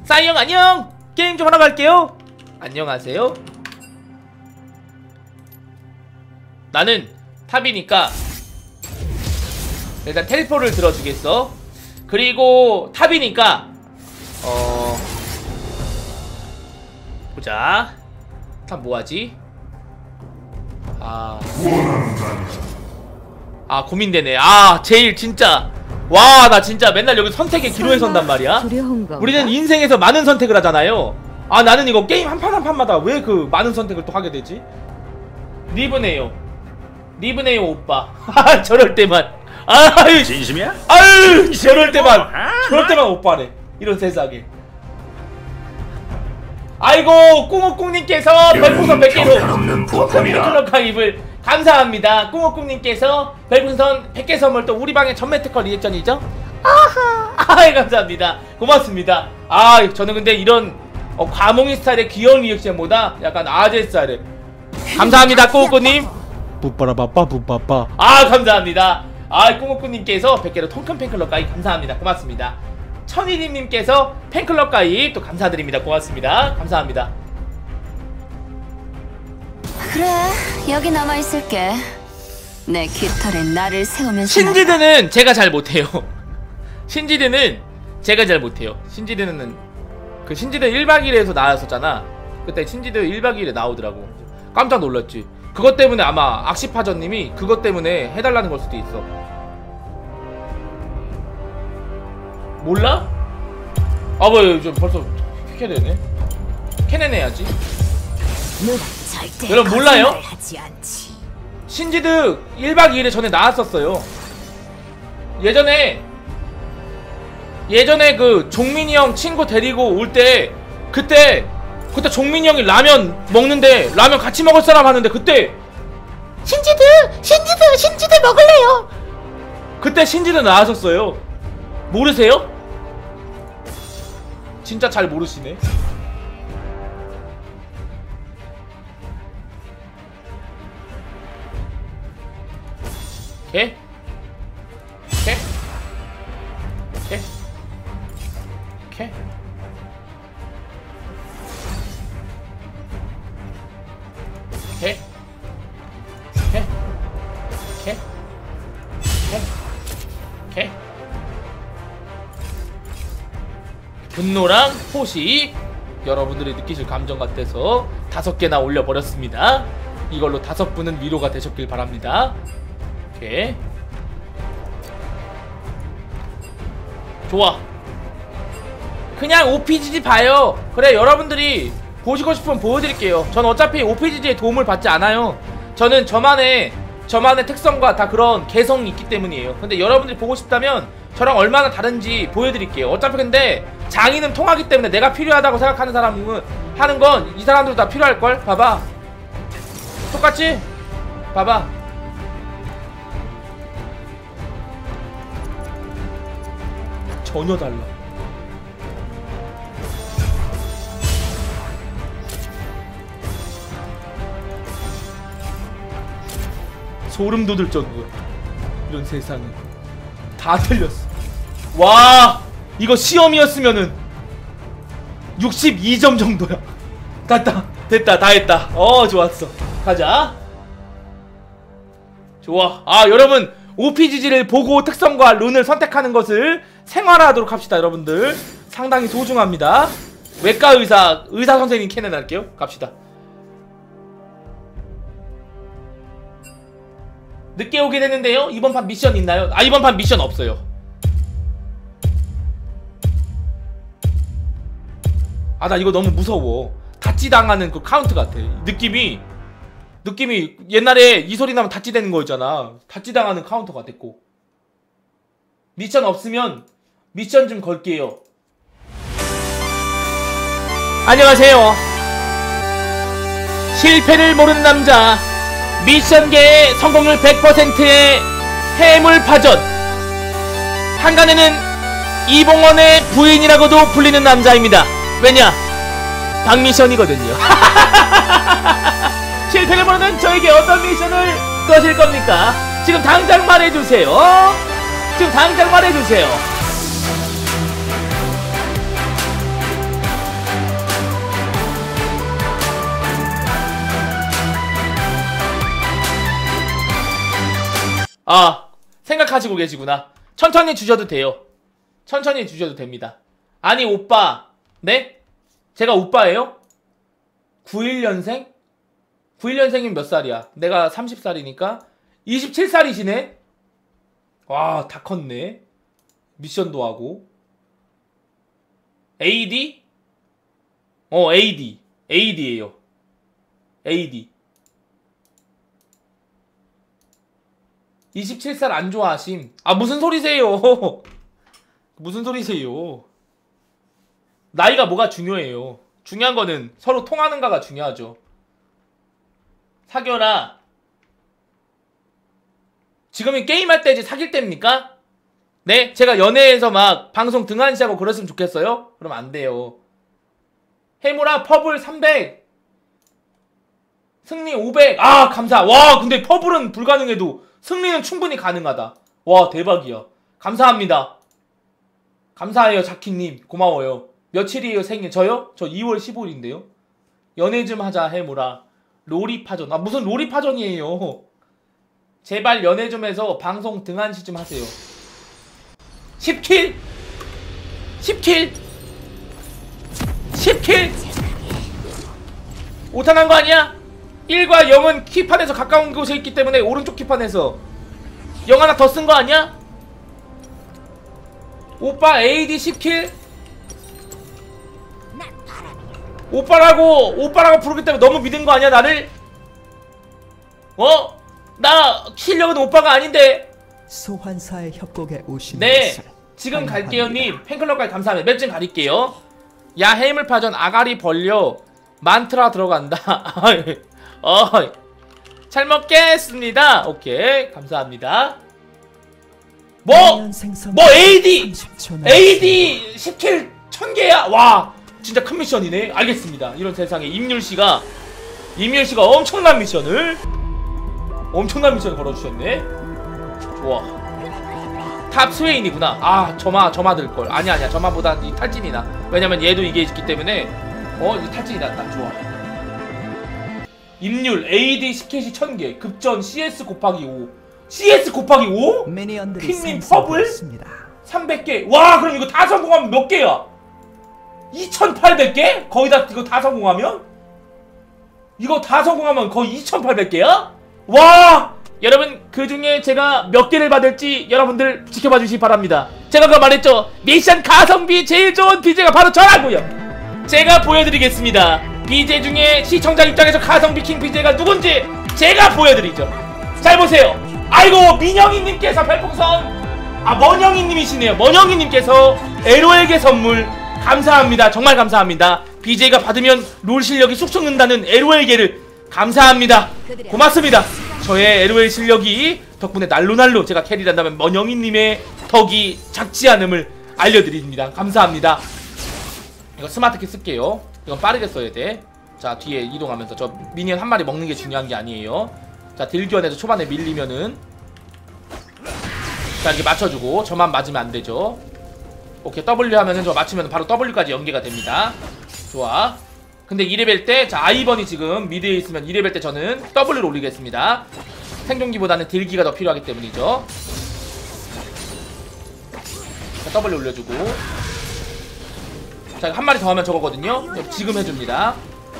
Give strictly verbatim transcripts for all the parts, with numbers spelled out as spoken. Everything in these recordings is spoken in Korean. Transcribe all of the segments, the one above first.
싸이형 안녕! 게임 좀 하러 갈게요. 안녕하세요. 나는 탑이니까 일단 텔포를 들어주겠어. 그리고 탑이니까 어... 보자. 탑 뭐하지? 아... 아 고민되네. 아 제일 진짜 와 나 진짜 맨날 여기 선택의 기로에 선단 말이야. 우리는 인생에서 많은 선택을 하잖아요. 아 나는 이거 게임 한 판 한 판마다 왜 그 많은 선택을 또 하게 되지? 리브네요 리브네요 오빠. 저럴 때만. 아유 진심이야? 아유 저럴 때만 저럴 때만 오빠래. 이런 세상에. 아이고 꽁옥꽁님께서 별풍선 백 개로 팬클럽 가입을 감사합니다. 꽁옥꽁님께서 별풍선 백 개 선물 또 우리 방의 전매 특허 리액션이죠? 아하 아이 감사합니다. 고맙습니다. 아 저는 근데 이런 어, 과몽이 스타일의 귀여운 리액션보다 약간 아재 스타일의 감사합니다 꽁옥꽁님. 뿌빠라바빠 뿌빠빠. 아 감사합니다. 아 꽁옥꽁님께서 백 개로 통큰 팬클럽 가입 감사합니다. 고맙습니다. 천일임님께서 팬클럽 가입 또 감사드립니다. 고맙습니다. 감사합니다. 그래 여기 남아있을게. 내 깃털에 나를 세우면서 신지드는 제가 잘 못해요. 신지드는 제가 잘 못해요. 신지드는 그 신지드 일 박 이 일에서 나왔었잖아. 그때 신지드 일 박 이 일에 나오더라고. 깜짝 놀랐지. 그것 때문에 아마 악시파전님이 그것 때문에 해달라는 걸 수도 있어. 몰라? 아 뭐 좀 벌써 캐야 되네. 캐내내야지. 여러분 몰라요? 신지드 일 박 이 일에 전에 나왔었어요. 예전에 예전에 그 종민이 형 친구 데리고 올 때 그때 그때 종민이 형이 라면 먹는데 라면 같이 먹을 사람 하는데 그때 신지드! 신지드! 신지드 먹을래요! 그때 신지드 나왔었어요. 모르세요? 진짜 잘 모르시네. 개? 개? 개? 개? 개? 개? 개? 개? 개? 분노랑 포시 여러분들이 느끼실 감정 같아서 다섯 개나 올려버렸습니다. 이걸로 다섯 분은 위로가 되셨길 바랍니다. 오케이. 좋아. 그냥 오피지지 봐요. 그래 여러분들이 보시고 싶으면 보여드릴게요. 전 어차피 오피지지의 도움을 받지 않아요. 저는 저만의 저만의 특성과 다 그런 개성이 있기 때문이에요. 근데 여러분들이 보고 싶다면 저랑 얼마나 다른지 보여드릴게요. 어차피 근데 장인은 통하기 때문에 내가 필요하다고 생각하는 사람은 하는 건 이 사람들도 다 필요할걸? 봐봐. 똑같지? 봐봐. 전혀 달라. 소름 돋을 정도야. 이런 세상에 다 틀렸어. 와 이거 시험이었으면은 육십이 점 정도야. 됐다 됐다 다 했다. 어 좋았어. 가자. 좋아. 아 여러분 오피지지를 보고 특성과 룬을 선택하는 것을 생활화하도록 합시다. 여러분들 상당히 소중합니다. 외과 의사 의사 선생님 캐는 할게요. 갑시다. 늦게 오긴 했는데요. 이번 판 미션 있나요? 아 이번 판 미션 없어요. 아 나 이거 너무 무서워. 다찌당하는 그 카운트 같아. 느낌이 느낌이 옛날에 이 소리 나면 다찌되는 거 있잖아. 다찌당하는 카운터 같았고. 미션 없으면 미션 좀 걸게요. 안녕하세요. 실패를 모르는 남자 미션계의 성공률 백 퍼센트의 해물파전 한간에는 이봉원의 부인이라고도 불리는 남자입니다. 왜냐? 박미션이거든요. 실패를 모르는 저에게 어떤 미션을 거실 겁니까? 지금 당장 말해주세요. 지금 당장 말해주세요. 아, 생각하시고 계시구나. 천천히 주셔도 돼요. 천천히 주셔도 됩니다. 아니 오빠, 네? 제가 오빠예요? 구십일 년생? 구십일 년생이면 몇 살이야? 내가 서른 살이니까 이십칠 살이시네? 와, 다 컸네. 미션도 하고. 에이디? 어, 에이디. 에이디예요. 에이디. 이십칠 살 안 좋아하심. 아, 무슨 소리세요? 무슨 소리세요? 나이가 뭐가 중요해요. 중요한 거는 서로 통하는가가 중요하죠. 사겨라. 지금이 게임할 때지 사귈 때입니까? 네? 제가 연애에서 막 방송 등한시하고 그랬으면 좋겠어요? 그럼 안 돼요. 해무라 퍼블 삼백, 승리 오백. 아, 감사. 와, 근데 퍼블은 불가능해도 승리는 충분히 가능하다. 와, 대박이야. 감사합니다. 감사해요, 자키님. 고마워요. 며칠이에요, 생일? 저요? 저 이월 십오일인데요. 연애 좀 하자, 해무라. 로리파전. 아, 무슨 로리파전이에요. 제발 연애 좀 해서 방송 등한시 좀 하세요. 십 킬? 십 킬? 십 킬? 오탄한 거 아니야? 일과 영은 키판에서 가까운 곳에 있기 때문에 오른쪽 키판에서 영 하나 더 쓴 거 아니야? 오빠 에이디 십 킬? 오빠라고 오빠라고 부르기 때문에 너무 믿은 거 아니야 나를? 어? 나 실력은 오빠가 아닌데. 소환사의 협곡에 오신 네, 것을 지금 환영합니다. 갈게요님. 팬클럽까지 감사합니다. 몇 점 가릴게요. 야, 해물파전 아가리 벌려 만트라 들어간다. 어, 잘 먹겠습니다. 오케이, 감사합니다. 뭐? 뭐 에이디 에이디 십 킬 천 개야. 와, 진짜 큰 미션이네. 알겠습니다. 이런 세상에 임률씨가 임률씨가 엄청난 미션을 엄청난 미션을 걸어주셨네. 좋아. 탑 스웨인이구나. 아, 점화 점화 들걸. 아니야 아니야, 점화보다 이 탈진이 나. 왜냐면 얘도 이게 있기 때문에 어, 이 탈진이 낫다. 좋아. 임률 에이디 십 킬이 천 개, 급전 씨에스 곱하기 오. 씨에스 곱하기 오? 퀸님 퍼블 삼백 개. 와, 그럼 이거 다 성공하면 몇 개야? 이천팔백 개? 거의 다 이거 다 성공하면? 이거 다 성공하면 거의 이천팔백 개야? 와! 여러분, 그 중에 제가 몇 개를 받을지 여러분들 지켜봐 주시기 바랍니다. 제가 그 말했죠. 미션 가성비 제일 좋은 비제가 바로 저라고요. 제가 보여드리겠습니다. 비제 중에 시청자 입장에서 가성비 킹 비제가 누군지 제가 보여드리죠. 잘 보세요. 아이고, 민영이님께서 별풍선, 아, 머영이님이시네요. 머영이님께서 엘오엘계 선물 감사합니다. 정말 감사합니다. 비제이가 받으면 롤 실력이 쑥쑥 는다는 엘오엘계를 감사합니다. 고맙습니다. 저의 엘오엘 실력이 덕분에 날로날로 제가 캐리를 한다면 머영이님의 덕이 작지 않음을 알려드립니다. 감사합니다. 이거 스마트키 쓸게요. 이건 빠르게 써야 돼. 자, 뒤에 이동하면서 저 미니언 한 마리 먹는 게 중요한 게 아니에요. 자, 딜견에서 초반에 밀리면은 자, 이렇게 맞춰주고 저만 맞으면 안 되죠. 오케이, W 하면은 저 맞추면 바로 W까지 연계가 됩니다. 좋아. 근데 이 레벨 때, 자, 아이번이 지금 미드에 있으면 이 레벨 때 저는 W를 올리겠습니다. 생존기보다는 딜기가 더 필요하기 때문이죠. 자, W 올려주고. 자, 한 마리 더 하면 저거거든요. 지금 해줍니다.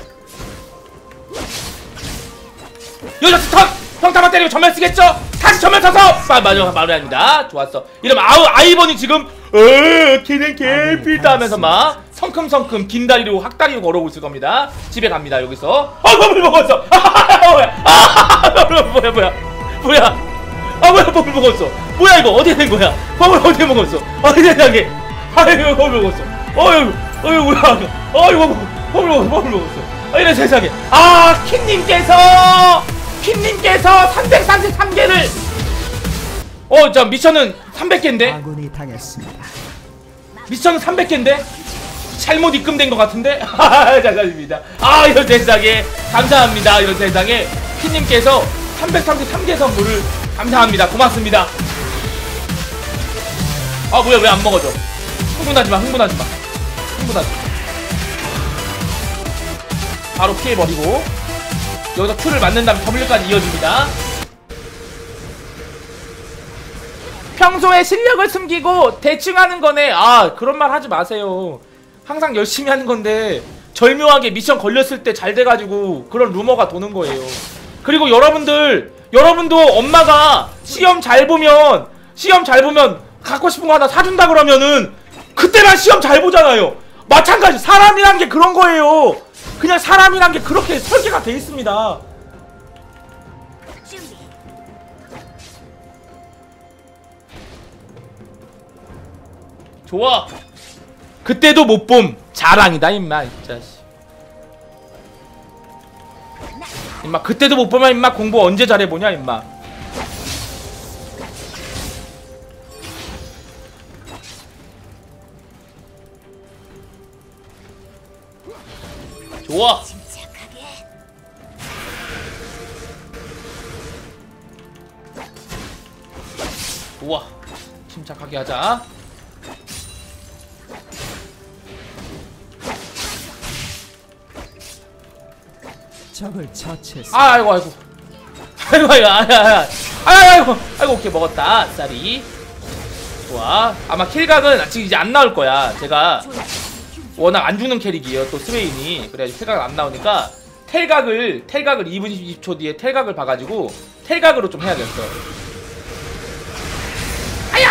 여기서 스턴! 평타만 때리고 전멸 쓰겠죠? 다시 전멸 쳐서! 아, 맞아, 마무리합니다. 좋았어. 이러면 아우, 아이번이 지금 어, 걔는 개필다 하면서 막 성큼성큼 긴 다리로 학다리로 걸어오고 있을 겁니다. 집에 갑니다. 여기서 아, 버블 먹었어. 아, 뭐야? 아, 뭐야 뭐야 뭐야 뭐야? 아, 뭐야, 버블 먹었어. 뭐야 이거? 어디에 된 거야? 버블 어디에 먹었어? 어디 세상에? 아이고, 버블 먹었어. 어이구, 어이구, 뭐야? 어이구, 버블 먹었어. 버블 먹었어. 아, 이런 세상에. 아, 퀸님께서 퀸님께서 삼백삼십삼 개를 어, 자, 미션은 삼백 개인데? 아군이 당했습니다. 미션은 삼백 개인데? 잘못 입금된 것 같은데? 하하, 잠깐입니다. 아, 이런 세상에. 감사합니다. 이런 세상에. 퀸님께서 삼백삼십삼 개 선물을 감사합니다. 고맙습니다. 아, 뭐야, 왜 안 먹어져? 흥분하지 마, 흥분하지 마. 흥분하지 마. 바로 피해버리고. 여기서 Q를 맞는 다음에 W까지 이어줍니다. 평소에 실력을 숨기고 대충 하는 거네. 아 그런 말 하지 마세요. 항상 열심히 하는 건데 절묘하게 미션 걸렸을 때 잘 돼가지고 그런 루머가 도는 거예요. 그리고 여러분들 여러분도 엄마가 시험 잘 보면 시험 잘 보면 갖고 싶은 거 하나 사준다 그러면은 그때만 시험 잘 보잖아요. 마찬가지 사람이란 게 그런 거예요. 그냥 사람이란 게 그렇게 설계가 돼 있습니다. 좋아. 그때도 못 봄 자랑이다 임마. 진짜 임마 그때도 못 보면 임마 공부 언제 잘해보냐 임마. 좋아. 좋아. 침착하게 하자. 적을 처치했습니다. 아, 아이고 아이고 아이고 아이고 아이고 아이고 아이고 아이고 오케이 먹었다. 쌀이 좋아. 아마 킬각은 지금 이제 안 나올 거야. 제가 워낙 안 죽는 캐릭이에요 또 스웨인이. 그래가지고 텔각은 안 나오니까 텔각을 텔각을 이 분 이십 초 뒤에 텔각을 봐가지고 텔각으로 좀 해야겠어. 아야!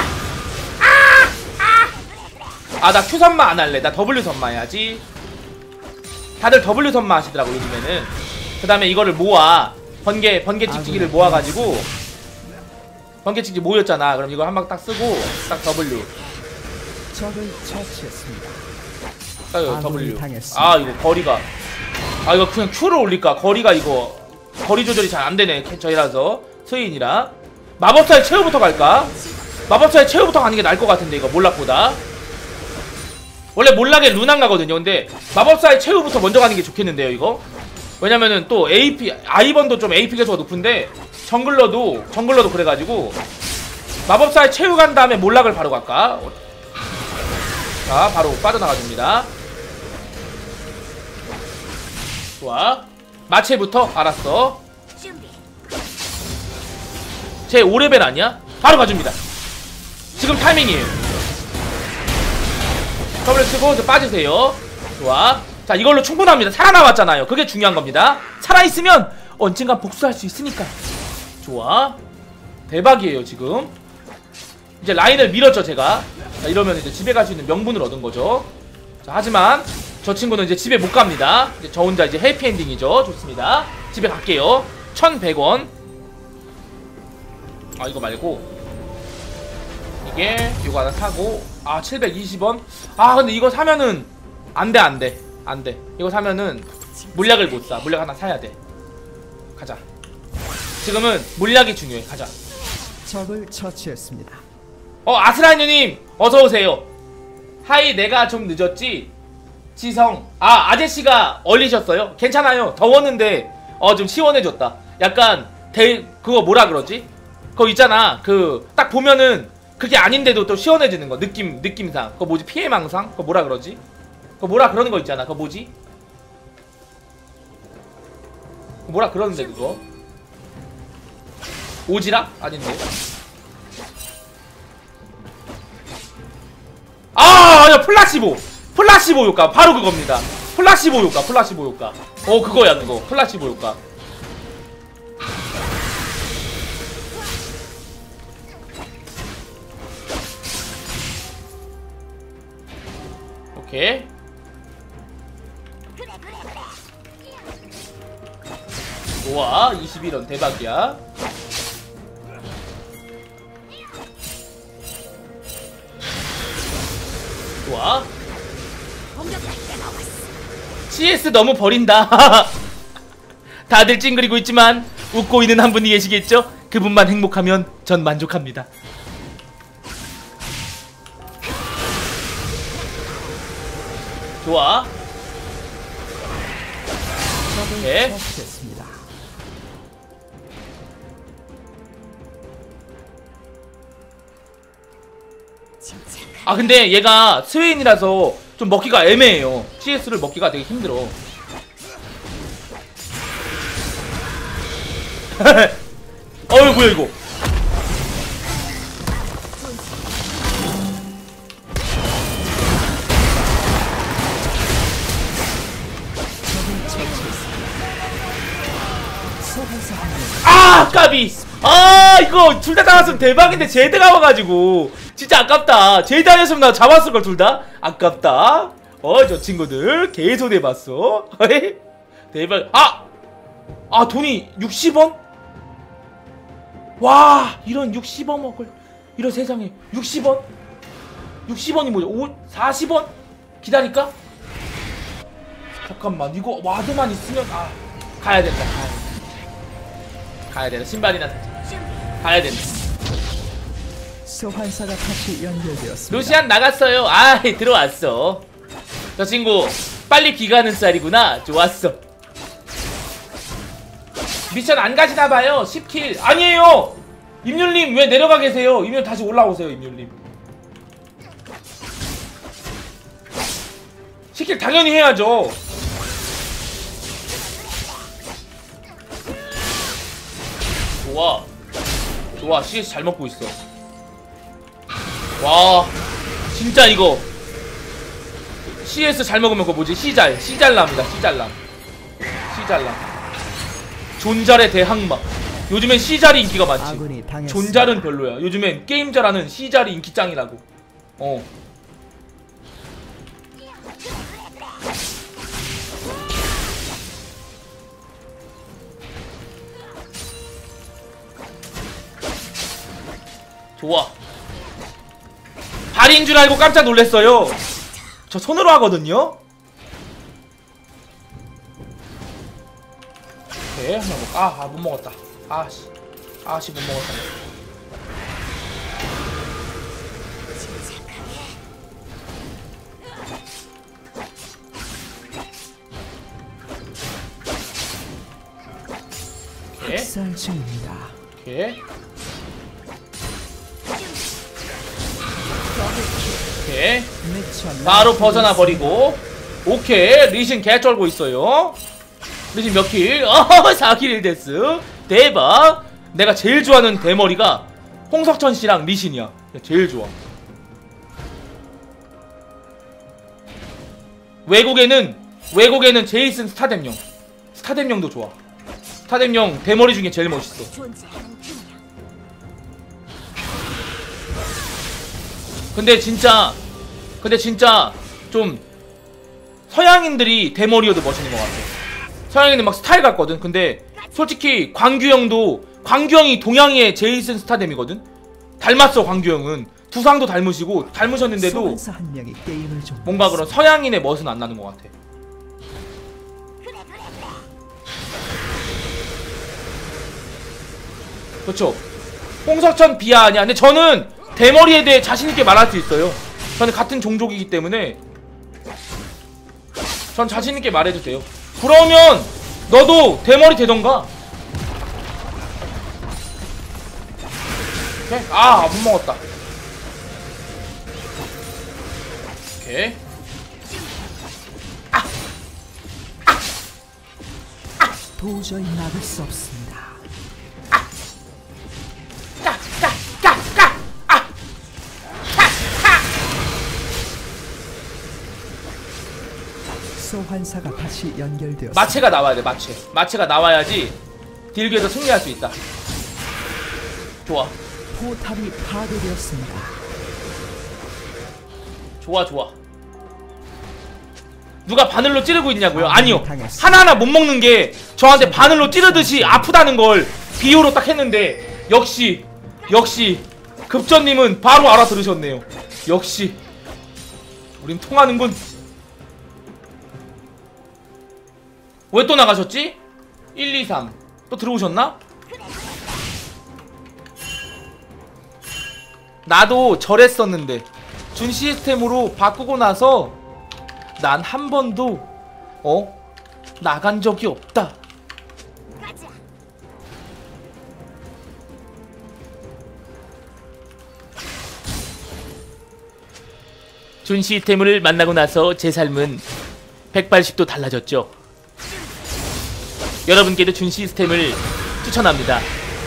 아! 아 나 Q 선마 안 할래. 나 W 선마 해야지. 다들 W 선마 하시더라고 요즘에는. 그 다음에 이거를 모아 번개 번개 찍찍이를 모아가지고 번개 찍찍이 모였잖아. 그럼 이거 한 방 딱 쓰고 딱 W. 적을 처치했습니다. 딱 이거 W. 당했습니다. 아 이거 거리가 아 이거 그냥 Q를 올릴까? 거리가 이거 거리 조절이 잘 안되네 저희라서 스웨인이라. 마법사의 최후부터 갈까? 마법사의 최후부터 가는 게 나을 것 같은데 이거 몰락보다. 원래 몰락에 루난 가거든요. 근데 마법사의 최후부터 먼저 가는 게 좋겠는데요 이거. 왜냐면은 또 에이피 아이번도 좀 에이피 개수가 높은데 정글러도 정글러도 그래가지고 마법사의 최후 간 다음에 몰락을 바로 갈까? 자 바로 빠져나가줍니다. 좋아. 마체부터 알았어. 제 오 레벨 아니야? 바로 가줍니다. 지금 타이밍이에요. 더블 쓰고 이제 빠지세요. 좋아. 자 이걸로 충분합니다. 살아남았잖아요. 그게 중요한 겁니다. 살아있으면 언젠가 복수할 수 있으니까. 좋아. 대박이에요 지금. 이제 라인을 밀었죠 제가. 자 이러면 이제 집에 갈 수 있는 명분을 얻은 거죠. 자 하지만 저 친구는 이제 집에 못 갑니다. 이제 저 혼자 이제 해피엔딩이죠. 좋습니다. 집에 갈게요. 천백 원. 아 이거 말고 이게 이거 하나 사고 아 칠백이십 원. 아 근데 이거 사면은 안돼 안돼 안돼. 이거 사면은 물약을 못사. 물약 하나 사야돼. 가자. 지금은 물약이 중요해. 가자. 적을 처치했습니다. 어 아스라니님 어서오세요. 하이 내가 좀 늦었지? 지성 아 아저씨가 얼리셨어요? 괜찮아요. 더웠는데 어 좀 시원해졌다. 약간 대 그거 뭐라 그러지? 그거 있잖아. 그 딱 보면은 그게 아닌데도 또 시원해지는 거. 느낌 느낌상. 그거 뭐지? 피해망상? 그거 뭐라 그러지? 그거 뭐라 그러는 거 있잖아. 그거 뭐지? 뭐라 그러는데 그거? 오지랖? 아닌데. 아 아니야 플라시보. 플라시보 효과 바로 그겁니다. 플라시보 효과 플라시보 효과. 어 그거야 그거. 플라시보 효과. 오케이. 좋아. 이십일 원 대박이야. 좋아. 씨에스 너무 버린다. 다들 찡그리고 있지만 웃고 있는 한 분이 계시겠죠? 그분만 행복하면 전 만족합니다. 좋아. 오케이. 아 근데 얘가 스웨인이라서 좀 먹기가 애매해요. 씨에스를 먹기가 되게 힘들어. 어이 뭐야 이거. 까비. 아 이거 둘 다 나왔으면 대박인데 제드가 와가지고 진짜 아깝다. 제드 아니었으면 나 잡았을걸 둘 다. 아깝다. 어 저 친구들 개손해봤어. 대박. 아! 아 돈이 육십 원? 와 이런 육십 원 먹을 이런 세상에 육십 원? 육십 원이 뭐죠? 오, 사십 원? 기다릴까? 잠깐만 이거 와드만 있으면 아 가야 된다. 가야 된다. 가야 된다. 신발이나 사자. 가야 된다. 소환사가 다시 연결되었습니다. 루시안 나갔어요. 아 들어왔어. 저 친구 빨리 귀가하는 쌀이구나. 좋았어. 미션 안 가시나봐요. 십 킬 아니에요. 임률님 왜 내려가 계세요? 임률 다시 올라오세요. 임률님 십 킬 당연히 해야죠. 좋아 좋아. 씨에스 잘 먹고 있어. 와 진짜 이거 씨에스 잘 먹으면 그거 뭐지? 씨잘 씨잘남이다. 씨잘남 씨잘남 존잘의 대항막. 요즘엔 씨잘이 인기가 많지. 존잘은 별로야. 요즘엔 게임 잘하는 씨잘이 인기 짱이라고. 어 좋아. 발인 줄 알고 깜짝 놀랐어요. 저 손으로 하거든요. 오케이 하나 먹. 아, 아 못 먹었다. 아씨, 아씨 못 먹었다. 오케이. 학살 중입니다. 오케이. 오케이. 바로 벗어나 버리고. 오케이. 리신 개 쩔고 있어요. 리신 몇 킬? 어, 사 킬 일 데스. 대박. 내가 제일 좋아하는 대머리가 홍석천 씨랑 리신이야. 제일 좋아. 외국에는 외국에는 제이슨 스타뎀용. 스타뎀용도 좋아. 스타뎀용 대머리 중에 제일 멋있어. 근데 진짜 근데 진짜 좀 서양인들이 대머리여도 멋있는 것 같아. 서양인들 막 스타일 같거든. 근데 솔직히 광규형도 광규형이 동양의 제이슨 스타뎀이거든. 닮았어. 광규형은 두상도 닮으시고 닮으셨는데도 뭔가 그런 서양인의 멋은 안 나는 것 같아. 그렇죠. 홍석천 비하 아니야. 근데 저는 대머리에 대해 자신있게 말할 수 있어요. 저는 같은 종족이기 때문에 전 자신있게 말해도 돼요. 그러면 너도 대머리 되던가. 오케이? 아, 못 먹었다. 오케이. 아! 아! 아! 도저히 막을 수 없습니다. 소환사가 다시 연결되었습니다. 마체가 나와야 돼. 마체 마체가 나와야지 딜교에서 승리할 수 있다. 좋아. 포탑이 파괴되었습니다. 좋아 좋아. 누가 바늘로 찌르고 있냐고요? 아니요. 하나하나 못 먹는 게 저한테 바늘로 찌르듯이 아프다는 걸 비유로 딱 했는데 역시 역시 급전님은 바로 알아들으셨네요. 역시 우린 통하는군. 왜 또 나가셨지? 일, 이, 삼 또 들어오셨나? 나도 저랬었는데 준 시스템으로 바꾸고 나서 난 한 번도 어? 나간 적이 없다. 준 시스템을 만나고 나서 제 삶은 백팔십 도 달라졌죠. 여러분께도 준 시스템을 추천합니다.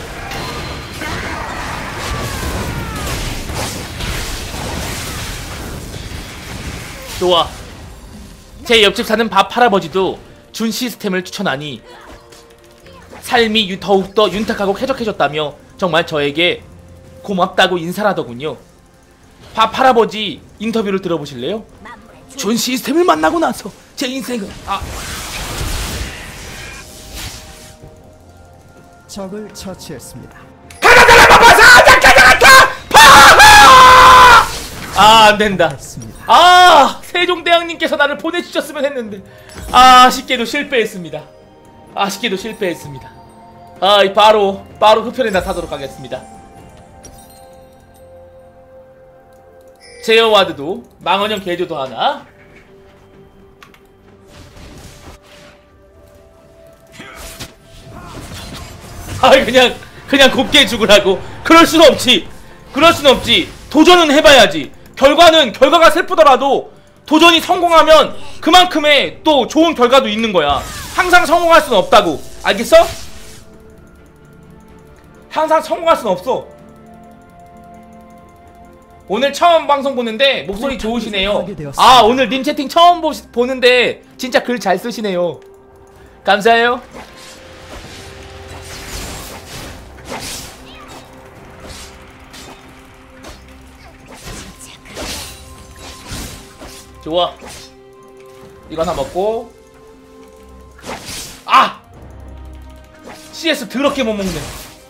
좋아. 제 옆집 사는 밥 할아버지도 준 시스템을 추천하니 삶이 유- 더욱더 윤택하고 쾌적해졌다며 정말 저에게 고맙다고 인사를 하더군요. 밥 할아버지 인터뷰를 들어보실래요? 존 시스템을 만나고 나서 제 인생은 아 적을 처치했습니다. 아 안된다. 했습니다. 아 세종대왕님께서 나를 보내주셨으면 했는데 아 아쉽게도 실패했습니다. 아쉽게도 실패했습니다. 아 바로 바로 흡혈이나 사도록 하겠습니다. 제어와드도 망원형 개조도 하나. 아 그냥 그냥 곱게 죽으라고. 그럴 순 없지. 그럴 순 없지. 도전은 해봐야지. 결과는 결과가 슬프더라도 도전이 성공하면 그만큼의 또 좋은 결과도 있는 거야. 항상 성공할 수는 없다고. 알겠어? 항상 성공할 수는 없어. 오늘 처음 방송 보는데 목소리 좋으시네요. 아 오늘 님 채팅 처음 보, 보는데 진짜 글 잘 쓰시네요. 감사해요. 좋아. 이거 하나 먹고. 아! 씨에스 더럽게 못 먹네.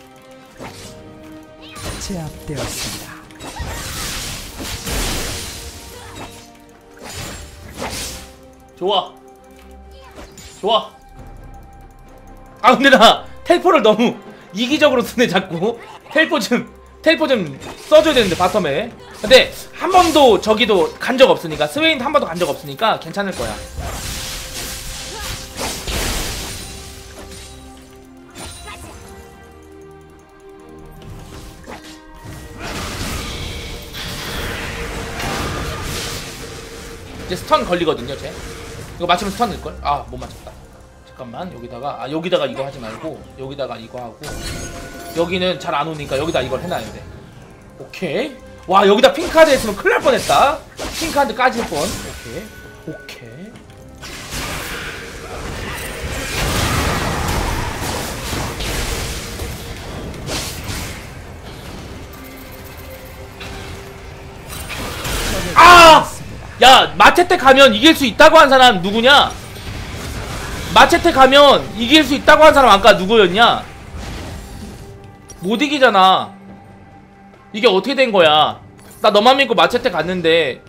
제압되었습니다. 좋아. 좋아. 아 근데 나 텔포를 너무 이기적으로 쓰네 자꾸. 텔포 좀 텔포 좀 써줘야 되는데 바텀에. 근데 한 번도 저기도 간 적 없으니까, 스웨인도 한 번도 간 적 없으니까 괜찮을 거야. 이제 스턴 걸리거든요 쟤. 이거 맞추면 스턴 넣을걸? 아 못 맞췄다. 잠깐만 여기다가 아 여기다가 이거 하지 말고 여기다가 이거 하고, 여기는 잘 안 오니까 여기다 이걸 해놔야 돼. 오케이. 와 여기다 핑크카드 했으면 큰일 날 뻔했다. 핑크카드 까질 뻔. 오케이 오케이. 아! 야 마체테 가면 이길 수 있다고 한 사람 누구냐? 마체테 가면 이길 수 있다고 한 사람 아까 누구였냐? 못 이기잖아. 이게 어떻게 된 거야? 나 너만 믿고 마체테 갔는데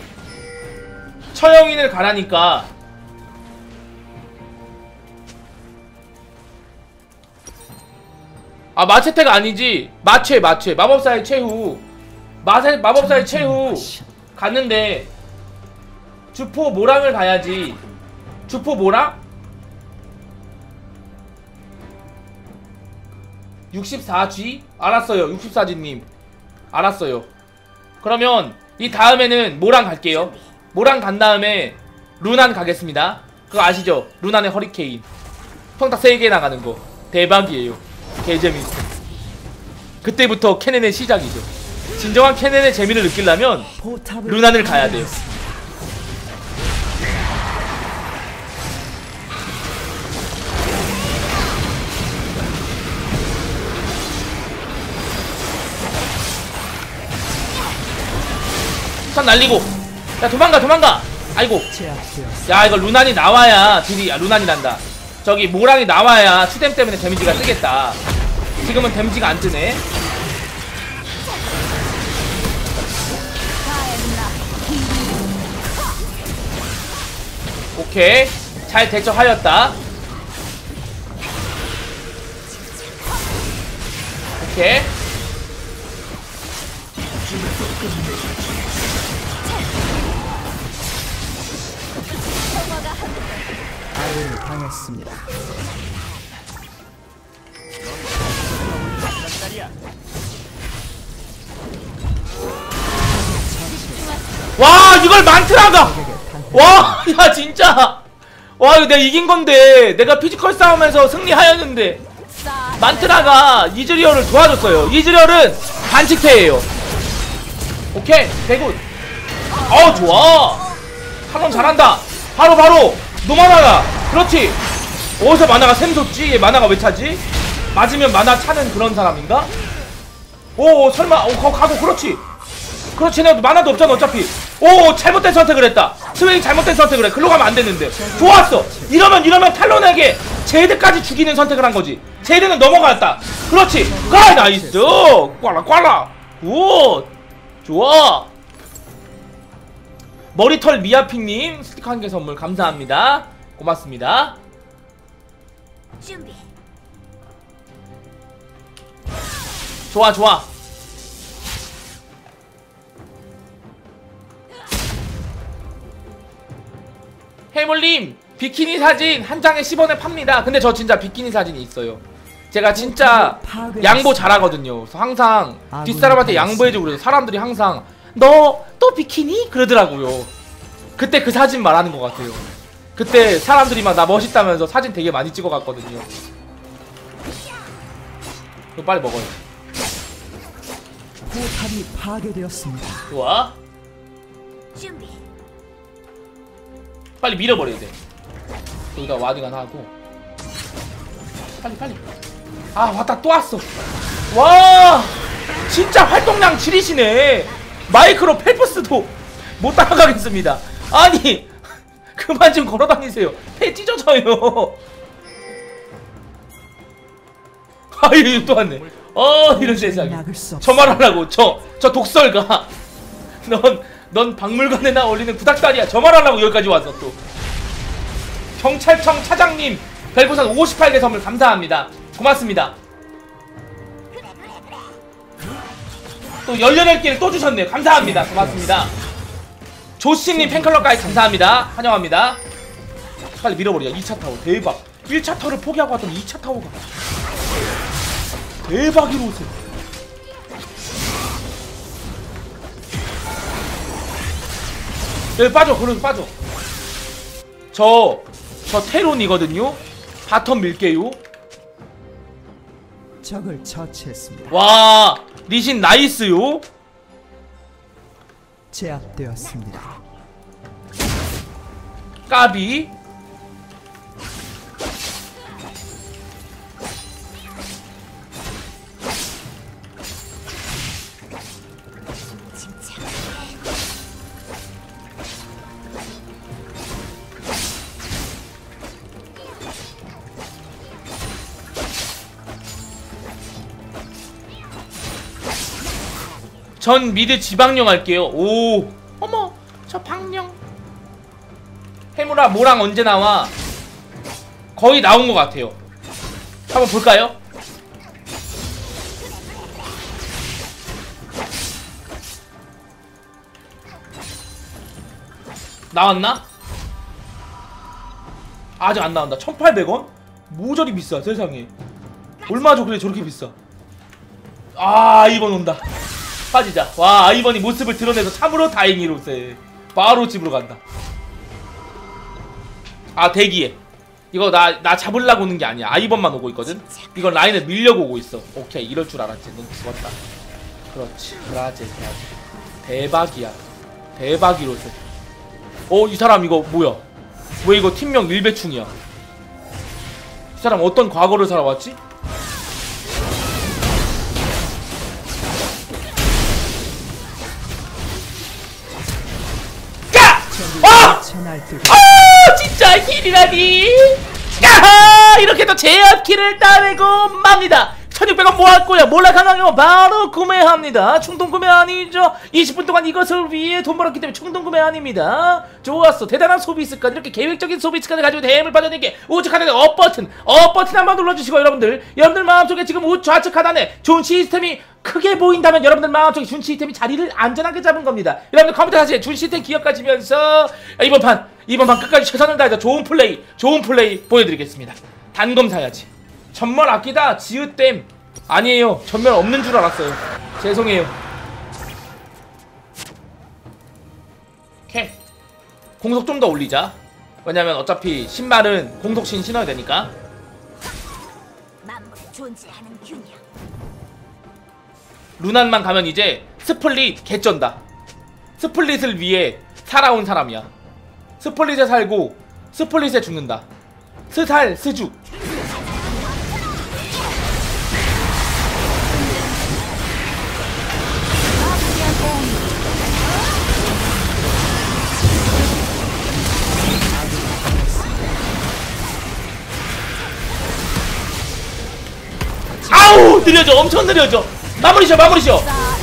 처형인을 가라니까. 아 마체테가 아니지. 마체 마체 마법사의 최후. 마세, 마법사의 최후 갔는데 주포 모랑을 가야지. 주포 모랑? 육십사 지? 알았어요 육십사 지님 알았어요. 그러면 이 다음에는 모랑 갈게요. 모랑 간 다음에 루난 가겠습니다. 그거 아시죠? 루난의 허리케인 평타 세 개 나가는 거 대박이에요. 개재밌어. 그때부터 캐넨의 시작이죠. 진정한 캐넨의 재미를 느끼려면 루난을 가야 돼요. 선 날리고. 야 도망가 도망가. 아이고. 야 이거 루난이 나와야 딜이. 아 루난이 난다. 저기 모랑이 나와야 추뎀 때문에 데미지가 뜨겠다. 지금은 데미지가 안 뜨네. 오케이 잘 대처하였다. 오케이 아군이 당했습니다. 와 이걸 만트라가. 와 야 진짜. 와 이거 내가 이긴건데, 내가 피지컬 싸움에서 승리하였는데 만트라가 이즈리얼을 도와줬어요. 이즈리얼은 반칙패예요. 오케이 대굿. 어 좋아. 탈론 잘한다. 바로 바로 노만하다. 그렇지. 어디서 만화가 샘솟지? 얘 만화가 왜 차지? 맞으면 만화 차는 그런 사람인가? 오 설마 오 가, 가고 그렇지 그렇지 내가 만화도 없잖아 어차피. 오 잘못된 선택을 했다. 스웨이 잘못된 선택을 해. 글로 가면 안 됐는데. 좋았어. 이러면 이러면 탈론에게 제드까지 죽이는 선택을 한 거지. 제드는 넘어갔다. 그렇지. 가 나이스. 꽈라 꽈라. 굿. 좋아. 머리털 미아핑님 스티커 한 개 선물 감사합니다. 고맙습니다. 준비. 좋아 좋아. 해물님 비키니 사진 한 장에 십 원에 팝니다. 근데 저 진짜 비키니 사진이 있어요. 제가 진짜 양보 잘하거든요. 그래서 항상 뒷사람한테 양보해주고 그래서 사람들이 항상 너 또 비키니? 그러더라고요. 그때 그 사진 말하는 것 같아요. 그때 사람들이 막 나 멋있다면서 사진 되게 많이 찍어갔거든요. 그럼 빨리 먹어요. 포탑이 파괴되었습니다. 좋아. 준비. 빨리 밀어버려야 돼. 여기다 와딩 하나 하고 빨리 빨리. 아 왔다 또 왔어. 와 진짜 활동량 지리시네. 마이크로 펠프스도 못 따라가겠습니다. 아니 그만 좀 걸어다니세요. 폐 찢어져요. 아유 또 왔네. 어 이런 세상에. 저 말하려고 저 저 독설가. 넌 넌 박물관에나 어울리는 구닥다리야. 저 말하려고 여기까지 왔어 또. 경찰청 차장님 별풍선 오십팔 개 선물 감사합니다. 고맙습니다. 또 열여덟 개를 또 주셨네요. 감사합니다. 고맙습니다. 조씨님 팬클럽까지 감사합니다. 환영합니다. 빨리 밀어버리자. 이 차 타워 대박. 일 차 타워를 포기하고 왔더니 이 차 타워가 대박이로 오세요. 여기 빠져. 그래도 빠져. 저, 저 테론이거든요. 바텀 밀게요. 적을 처치했습니다. 와, 리신 나이스요. 제압되었습니다. 까비. 전 미드 지방령 할게요. 오, 어머, 저 방령. 해무라 모랑 언제 나와? 거의 나온 것 같아요. 한번 볼까요? 나왔나? 아직 안 나온다. 천팔백 원? 모조리 비싸 세상에. 얼마 줘 그래 저렇게 비싸. 아 아이번 온다. 빠지자. 와 아이번이 모습을 드러내서 참으로 다행이로세. 바로 집으로 간다. 아 대기해. 이거 나 나 잡으려고 오는 게 아니야. 아이번만 오고 있거든. 이건 라인을 밀려고 오고 있어. 오케이 이럴 줄 알았지. 넌 죽었다. 그렇지. 그라제 그라제. 대박이야. 대박이로세. 어 이 사람 이거 뭐야? 왜 이거 팀명 밀배충이야? 이 사람 어떤 과거를 살아왔지? 아! 아! 진짜 힐이라니! 야하! 이렇게 또 제압키를 따내고 맙니다. 천육백 원 모았고요. 몰라 강하면 바로 구매합니다. 충동 구매 아니죠? 이십 분 동안 이것을 위해 돈 벌었기 때문에 충동 구매 아닙니다. 좋았어. 대단한 소비스까지 이렇게 계획적인 소비스까지 가지고 대행을 빠져내게 우측 하단에 업 버튼 업 버튼 한번 눌러주시고 여러분들 여러분들 마음속에 지금 우측 하단에 좋은 시스템이 크게 보인다면 여러분들 마음속에 준 시스템이 자리를 안전하게 잡은 겁니다. 여러분들 컴퓨터 사실 준 시스템 기억하시면서 이번 판 이번 판 끝까지 최선을 다해서 좋은 플레이 좋은 플레이 보여드리겠습니다. 단검 사야지. 전멸 아끼다 지읒댐 아니에요. 전멸 없는 줄 알았어요. 죄송해요. 오케이 공속 좀 더 올리자. 왜냐면 어차피 신발은 공속신 신어야 되니까. 만물에 존재하는 균형. 루난만 가면 이제 스플릿 개쩐다. 스플릿을 위해 살아온 사람이야. 스플릿에 살고 스플릿에 죽는다. 스살 스죽. 아우 느려져. 엄청 느려져. 마무리셔 마무리셔.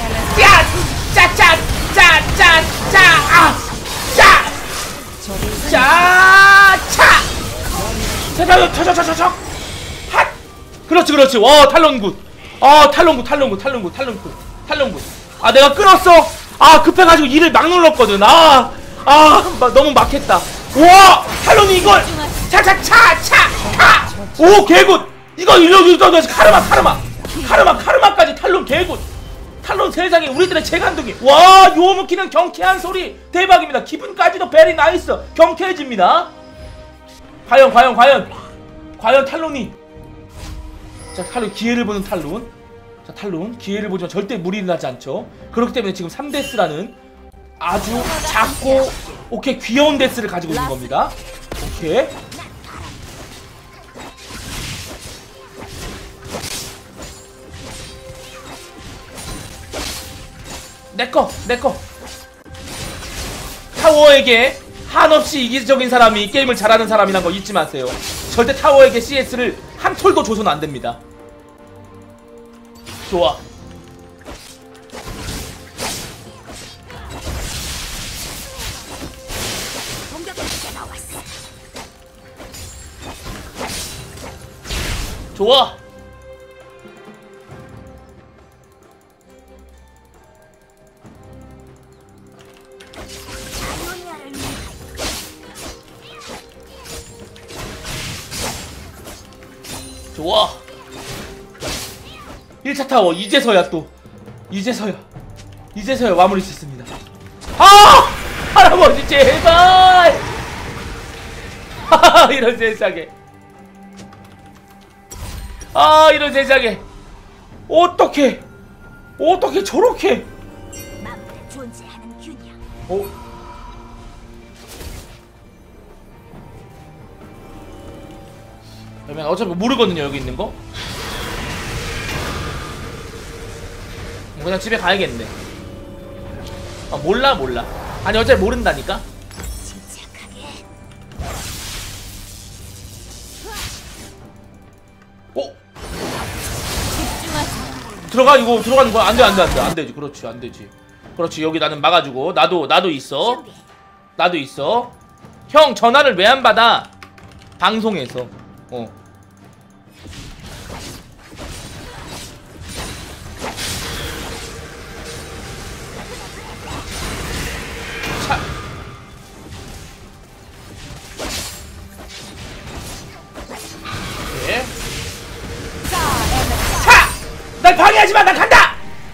짜짜짜짜짜아짜짜 세상에 쳐쳐쳐쳐쳐 핫. 그렇지 그렇지. 와 탈론 굿. 아 탈론 굿 탈론 굿 탈론 굿 탈론 굿 탈론 굿. 아 내가 끊었어. 아 급해가지고 이를 막 눌렀거든. 아아 너무 막했다. 와 탈론이 이걸 차차차차오 개굿. 이거 일로 일로 카르마 카르마 카르마 카르마까지 탈론 개굿. 탈론 세상에 우리들의 재간둥이. 와 요무키는 경쾌한 소리 대박입니다. 기분까지도 베리 나이스. 경쾌해집니다. 과연 과연 과연 과연 탈론이. 자 탈론 기회를 보는 탈론. 자 탈론 기회를 보지만 절대 무리는 하지 않죠. 그렇기 때문에 지금 삼 데스라는 아주 작고 오케이 귀여운 데스를 가지고 있는 겁니다. 오케이 내꺼 내꺼. 타워에게 한없이 이기적인 사람이 게임을 잘하는 사람이란 거 잊지 마세요. 절대 타워에게 씨에스를 한 톨도 줘서는 안 됩니다. 좋아. 좋아. 좋아. 일 차 타워 이제서야 또 이제서야 이제서야 마무리 짓습니다. 아! 할아버지 제발! 하하 이런 세상에. 아 이런 세상에. 어떻게 어떻게 저렇게 존재하는 균형. 어? 그러면 어차피 모르거든요 여기 있는 거. 그냥 집에 가야겠네. 아 몰라 몰라. 아니 어차피 모른다니까. 침착하게. 어? 들어가 이거 들어가는 거야? 안돼 안돼 안돼 안되지. 그렇지 안되지. 그렇지 여기 나는 막아주고 나도 나도 있어. 준비. 나도 있어. 형 전화를 왜 안 받아? 방송에서. 어. 차. 네. 차! 날 방해하지 마. 난 간다.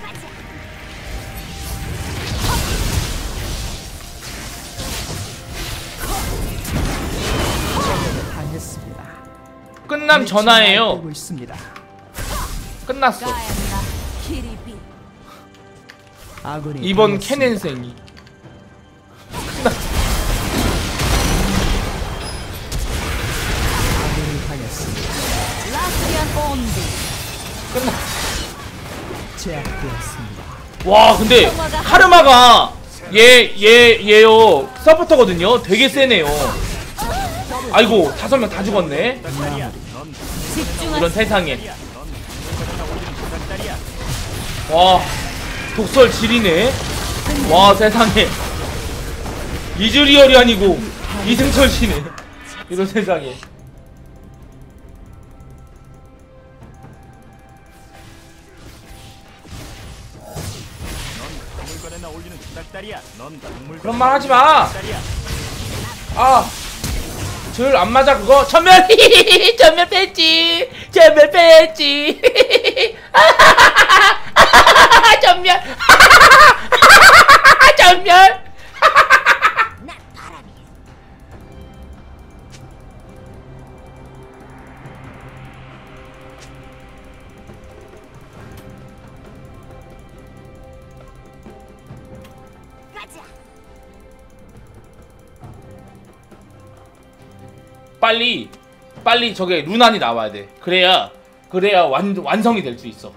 당했습니다. 끝남 전화예요. 되고 있습니다. 끝났어. 아군이 이번 당했습니다. 캐넨생이. 아군이 당했습니다. 끝나. 제압되었습니다. 와 근데 카르마가 얘 얘 얘요 서포터거든요. 되게 세네요. 아이고 다섯 명 다 죽었네. 이런 세상에. 와 독설 지리네. 와 세상에. 이즈리얼이 아니고 이승철 씨네. 이런 세상에. 그런 말 하지 마. 아, 줄 안 맞아 그거. 전멸. 전멸 뺐지. 전멸 뺐지. 전멸. 전멸. 난 바람이. 가자. 빨리 빨리 저게 루난이 나와야 돼. 그래야 그래야 완, 완성이 될 수 있어.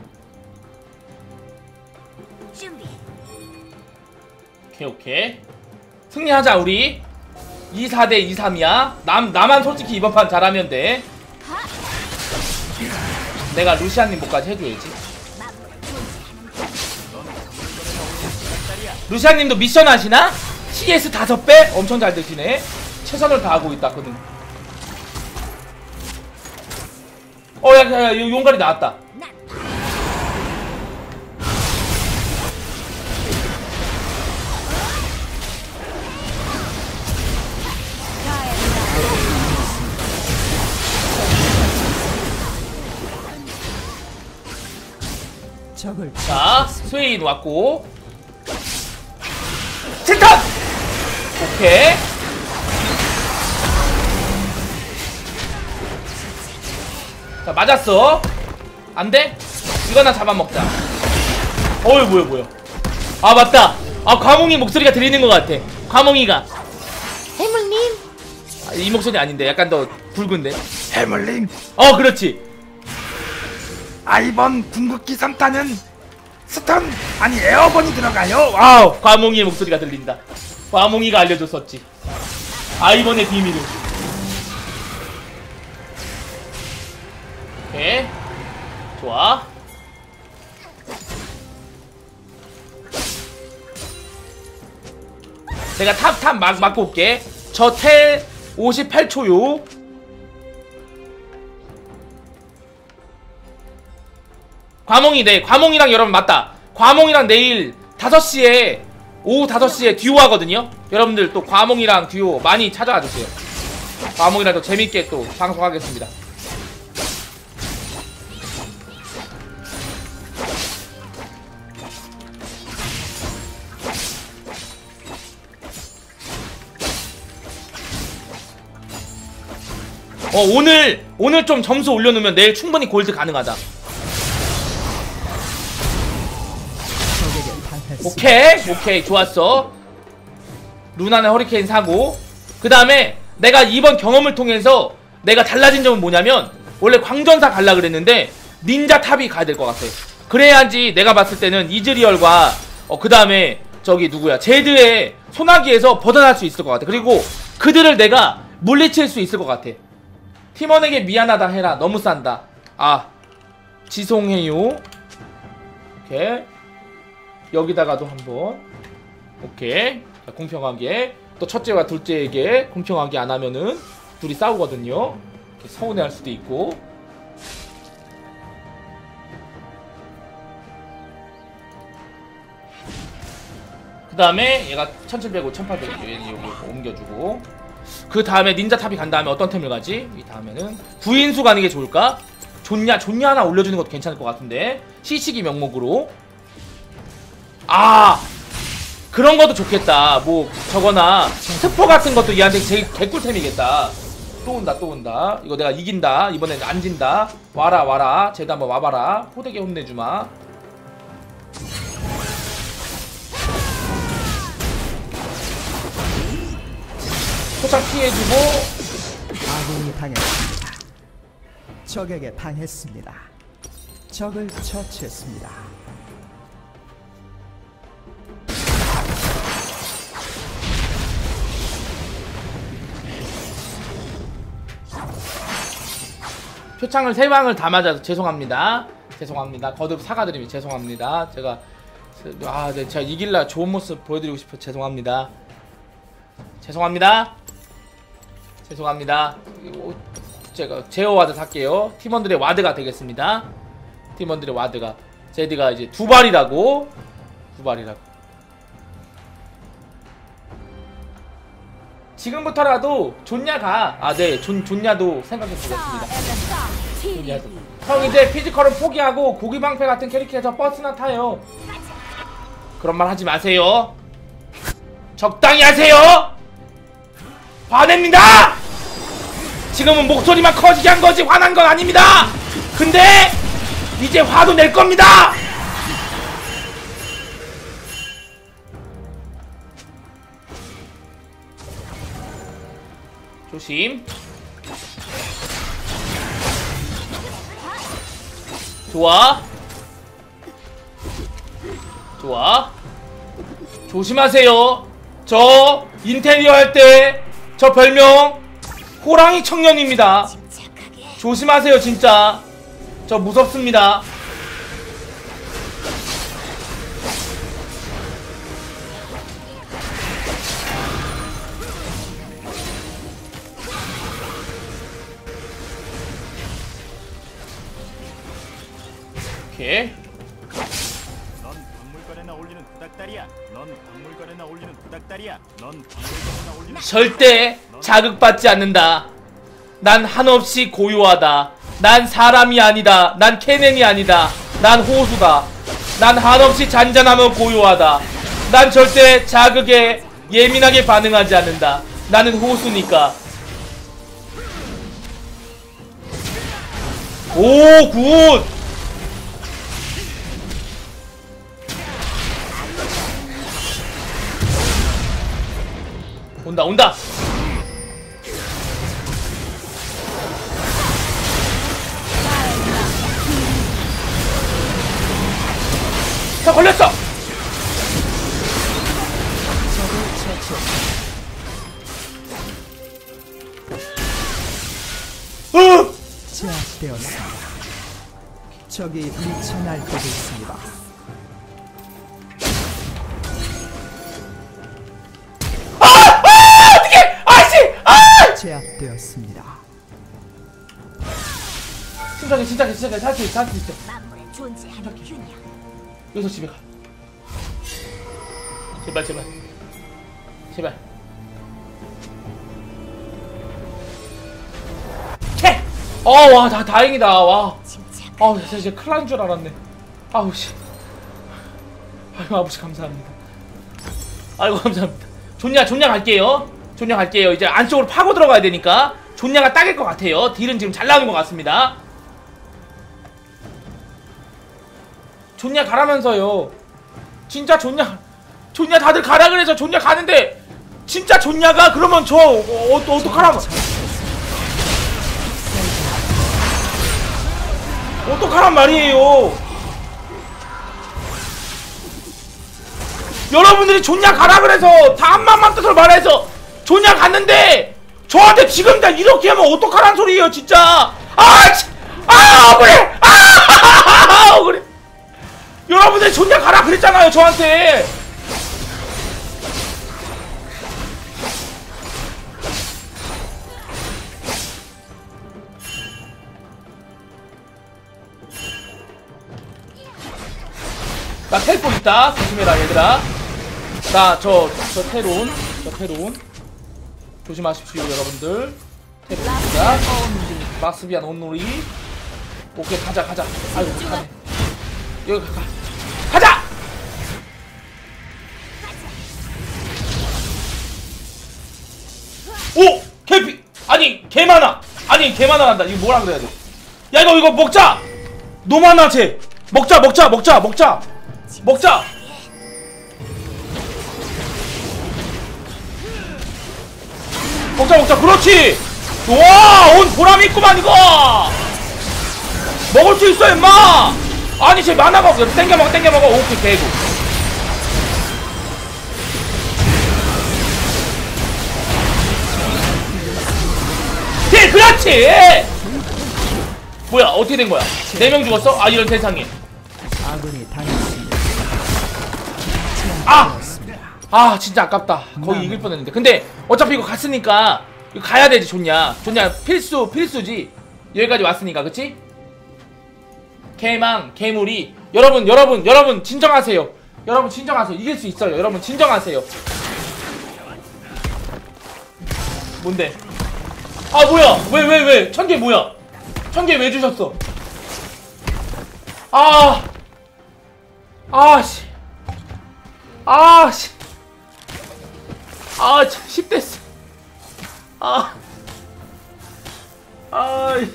준비. 오케이 오케이 승리하자 우리. 이 사 대 이 삼이야. 남, 나만 솔직히 이번 판 잘하면 돼. 내가 루시안님 목까지 해줘야지. 루시안님도 미션 하시나? 씨에스 다섯 배? 엄청 잘 드시네. 최선을 다하고 있다거든. 어, 야, 야, 야, 용가리 나왔다. 적을 자, 스웨인 왔고. 센턴! 오케이. 자, 맞았어. 안 돼? 이거나 잡아먹자. 어이, 뭐야, 뭐야. 아, 맞다. 아, 과몽이 목소리가 들리는 것 같아. 과몽이가. 해물님? 아, 이 목소리 아닌데. 약간 더 굵은데. 해물님, 어, 그렇지. 아 이번 궁극기 삼 탄은 스턴 아니 에어번이 들어가요. 와우, 과몽이의 목소리가 들린다. 과몽이가 알려줬었지. 아이번의 비밀을. 오케이. 좋아. 내가 탑, 탑 막, 막고 올게. 저 텔 오십팔 초요. 과몽이, 네, 과몽이랑 여러분 맞다. 과몽이랑 내일 다섯 시에 오후 다섯 시에 듀오 하거든요. 여러분들 또 과몽이랑 듀오 많이 찾아와 주세요. 과몽이랑 또 재밌게 또 방송하겠습니다. 어, 오늘 오늘 좀 점수 올려놓으면 내일 충분히 골드 가능하다. 오케이 오케이 좋았어. 루나는 허리케인 사고. 그 다음에 내가 이번 경험을 통해서 내가 달라진 점은 뭐냐면, 원래 광전사 갈라 그랬는데 닌자 탑이 가야 될 것 같아. 그래야지 내가 봤을 때는 이즈리얼과 어, 그 다음에 저기 누구야 제드의 소나기에서 벗어날 수 있을 것 같아. 그리고 그들을 내가 물리칠 수 있을 것 같아. 팀원에게 미안하다 해라. 너무 싼다. 아, 지송해요. 오케이. 여기다가도 한번. 오케이. 자, 공평하게. 또 첫째와 둘째에게 공평하게 안 하면은 둘이 싸우거든요. 이렇게 서운해할 수도 있고. 그 다음에 얘가 천칠백오, 천팔백 여기 옮겨주고. 그 다음에 닌자 탑이 간 다음에 어떤 템을 가지? 이 다음에는 구인수 가는 게 좋을까? 존냐, 존냐 하나 올려주는 것도 괜찮을 것 같은데. 시식이 명목으로. 아, 그런 것도 좋겠다. 뭐 저거나 스포 같은 것도 얘한테 제일 개꿀템이겠다. 또 온다 또 온다. 이거 내가 이긴다. 이번엔 안 진다. 와라 와라. 쟤도 한번 와봐라. 호되게 혼내주마. 소창 피해주고. 아군이 당했습니다. 적에게 당했습니다. 적을 처치했습니다. 표창을 세 방을 다 맞아서 죄송합니다. 죄송합니다. 거듭 사과드리면 죄송합니다. 제가 아, 네, 제가 이길라 좋은 모습 보여드리고 싶어 죄송합니다. 죄송합니다. 죄송합니다. 제가 제어 와드 살게요. 팀원들의 와드가 되겠습니다. 팀원들의 와드가 제드가 이제 두 발이라고 두 발이라고. 지금부터라도 존냐가 아 네 존 존냐도 생각해 보겠습니다. 존냐도. 형 이제 피지컬은 포기하고 고기방패 같은 캐릭터에서 버스나 타요. 그런 말 하지 마세요. 적당히 하세요. 화냅니다. 지금은 목소리만 커지게 한 거지 화난 건 아닙니다. 근데 이제 화도 낼 겁니다. 조심. 좋아. 좋아. 조심하세요. 저 인테리어 할 때 저 별명 호랑이 청년입니다. 침착하게. 조심하세요 진짜. 저 무섭습니다. 오케이. 넌 박물관에나 올리는 구닥다리야. 넌 박물관에나 올리는 구닥다리야. 넌 박물관에나 올리는 절대 자극받지 않는다. 난 한없이 고요하다. 난 사람이 아니다. 난 케넨이 아니다. 난 호수다. 난 한없이 잔잔하며 고요하다. 난 절대 자극에 예민하게 반응하지 않는다. 나는 호수니까. 오, 굿! 온다, 온다! 자, 걸렸어! 으! 제압되었습니다. 적이 미쳐 날뛰고 있습니다. 아! 아! 어떡해! 아씨! 아! 제압되었습니다. 침착해, 침착해, 침착해. 할 수 있어, 할 수 있어. 만물에 존재하는 균형. 여기서 집에 가. 제발, 제발. 제발. 캐! 어, 와, 다, 다행이다, 와. 침착. 아우, 진짜, 진짜 큰일 난 줄 알았네. 아우, 씨. 아이고, 아버지, 감사합니다. 아이고, 감사합니다. 존냐, 존냐 갈게요. 존냐 갈게요. 이제 안쪽으로 파고 들어가야 되니까. 존냐가 딱일 것 같아요. 딜은 지금 잘 나오는 것 같습니다. 존냐 가라면서요. 진짜 존냐, 존냐 다들 가라 그래서 존냐 가는데, 진짜 존냐가 그러면 저, 어, 어, 어떡하라고. 어떡하란 말이에요. 여러분들이 존냐 가라 그래서 다 한마음만 뜻으로 말해서 존냐 갔는데 저한테 지금 다 이렇게 하면 어떡하란 소리예요 진짜. 아! 치, 아 억울해! 아 억울해! 여러분들이 존냐 가라 그랬잖아요 저한테. 나 텔포 있다. 조심해라 얘들아. 나 저 저 테론 저 테론 조심하십시오 여러분들. 테론 있다. 마스비안 온놀이. 오케이 가자 가자. 아이고 가네. 여기 가. 가자. 오 개피. 아니 개 많아. 아니 개 많아 간다. 이거 뭐라 그래야 돼? 야 이거 이거 먹자. 노마나 쟤. 먹자 먹자 먹자 먹자. 먹자! 먹자 먹자 그렇지! 좋아! 온 보람이 있구만 이거! 먹을 수 있어 임마! 아니 쟤 만화가 없어. 땡겨 먹어 땡겨 먹어. 오케이 개구. 딜 그렇지! 뭐야 어떻게 된 거야? 네 명 죽었어? 아 이런 세상에. 아군이 당했습니다. 아! 아 진짜 아깝다. 거의 이길 뻔했는데. 근데 어차피 이거 갔으니까 이거 가야 되지. 좋냐 좋냐 필수 필수지. 여기까지 왔으니까 그치? 개망 개물이. 여러분 여러분 여러분 진정하세요. 여러분 진정하세요. 이길 수 있어요. 여러분 진정하세요. 뭔데? 아 뭐야 왜 왜 왜 천개 뭐야? 천개 왜 주셨어? 아 아씨 아씨 아 참 십대스 아 아이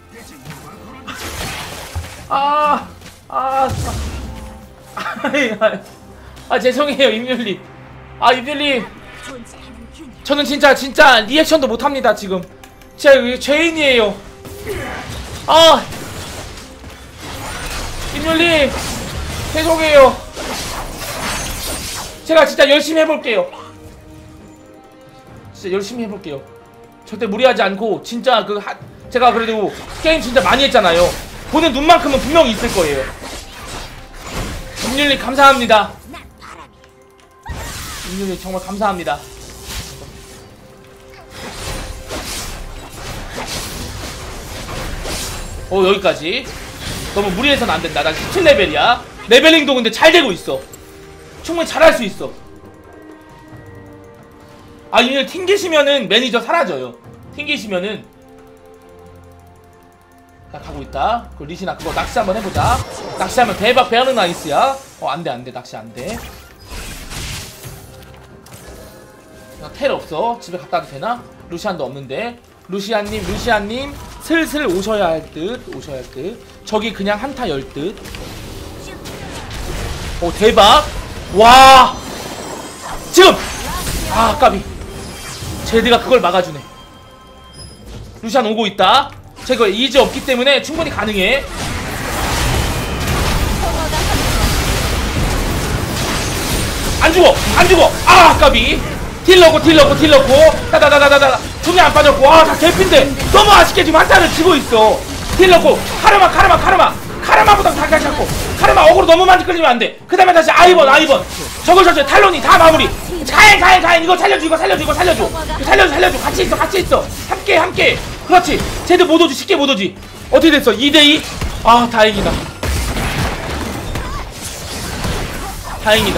아 아 아이 아, 아 죄송해요 임률님. 아 임률님 존재하는 균형. 저는 진짜 진짜 리액션도 못합니다 지금. 진짜 죄인이에요. 아 김율님 죄송해요. 제가 진짜 열심히 해볼게요. 진짜 열심히 해볼게요. 절대 무리하지 않고 진짜 그 하, 제가 그래도 게임 진짜 많이 했잖아요. 보는 눈만큼은 분명히 있을 거예요. 김율님 감사합니다. 김율님 정말 감사합니다. 어 여기까지. 너무 무리해서는 안된다. 난 십칠 레벨이야 레벨링도 근데 잘 되고 있어. 충분히 잘할 수 있어. 아 이제 튕기시면은 매니저 사라져요. 튕기시면은. 자 가고 있다. 그 리시나 그거 낚시 한번 해보자. 낚시하면 대박 배하는 나이스야. 어 안돼 안돼 낚시 안돼. 텔 없어. 집에 갔다 와도 되나? 루시안도 없는데. 루시안님 루시안님 슬슬 오셔야 할 듯. 오셔야 할 듯. 저기 그냥 한타 열 듯. 오 대박. 와 지금 아 까비. 제드가 그걸 막아주네. 루시안 오고 있다. 제가 이지 없기 때문에 충분히 가능해. 안 죽어 안 죽어. 아 까비. 딜 넣고 딜 넣고 딜 넣고 다다다다다다. 중에 안 빠졌고. 와 다 개핀데 너무 아쉽게 지금 한타를 치고 있어. 딜 넣고 카르마 카르마 카르마 카르마보다 다시 잡고. 카르마 어그로 너무 많이 끌리면 안돼. 그 다음에 다시 아이번 아이번 저걸 저걸 탈론이 다 마무리. 가행 가행 가행 이거 살려줘 이거 살려줘 이거 살려줘 살려줘 살려줘. 같이 있어 같이 있어. 함께 함께. 그렇지. 쟤들 못 오지 쉽게 못 오지. 어떻게 됐어 이 대 이. 아 다행이다 다행이다.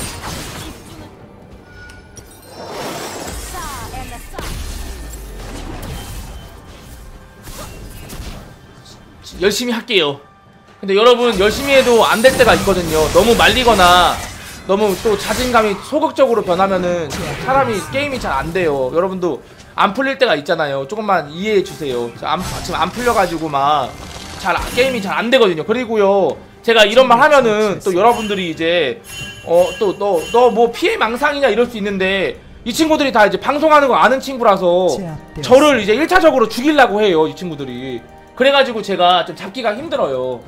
열심히 할게요. 근데 여러분 열심히 해도 안 될 때가 있거든요. 너무 말리거나 너무 또 자신감이 소극적으로 변하면은 사람이 게임이 잘 안 돼요. 여러분도 안 풀릴 때가 있잖아요. 조금만 이해해 주세요. 안, 지금 안 풀려가지고 막 잘 게임이 잘 안 되거든요. 그리고요 제가 이런 말 하면은 또 여러분들이 이제 어 또 너 너 뭐 피해 망상이냐 이럴 수 있는데 이 친구들이 다 이제 방송하는 거 아는 친구라서 저를 이제 일 차적으로 죽이려고 해요 이 친구들이. 그래가지고 제가 좀 잡기가 힘들어요.